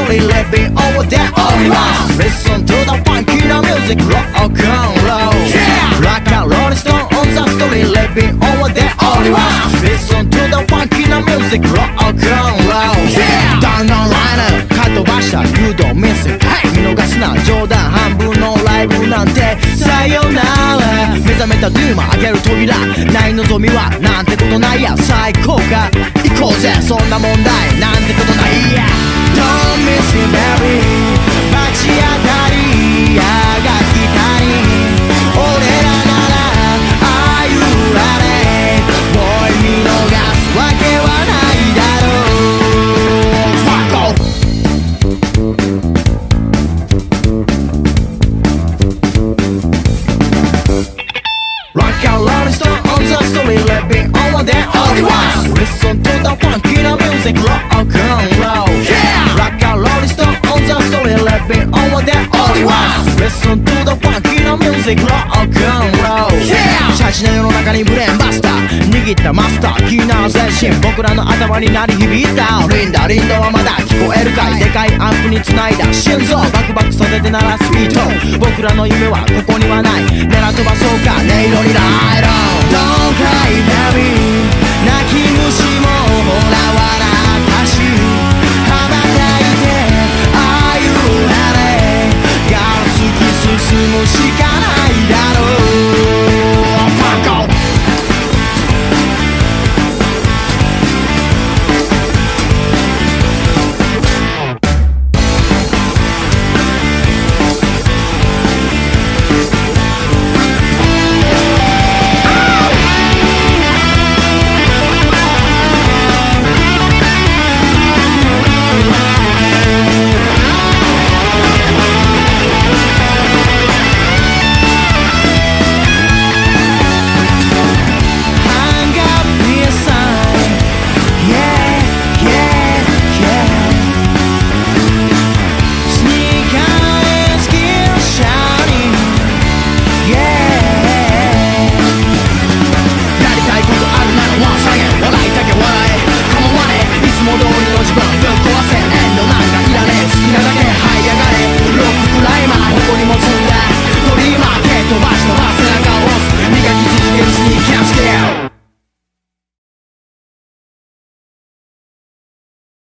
story living over there only once. Listen to the funky no music, rock and roll. Rock and roll stone on the story living over there only once. Listen to the funky no music, rock and roll. Down on liner かっ飛ばした You don't miss it、hey、見逃すな冗談半分のライブなんてさよなら。目覚めたドゥーマー開ける扉ない望みはなんてことないや。最高か行こうぜそんな問題なんてことないや。Don't miss it baby 罰当たりやが来たり俺らならああいうあれボーイ見逃すわけはないだろう。Rock and roll stone on the story living over there only once. Listen to the funky no music, rock and roll. Rock and roll stone on the story living over there only once. Listen to the funky no music, rock and roll. シャチの世の中にブレーンバスター握ったマスターキーな全身僕らの頭に鳴り響いた。リンダリンドはまだ聞こえるかい。でかいアンプに繋いだ心臓バクバクさせて鳴らすビート。僕らの夢はここにはない。狙飛ばそうか音色にライド。Don't cry baby 泣き虫もほら笑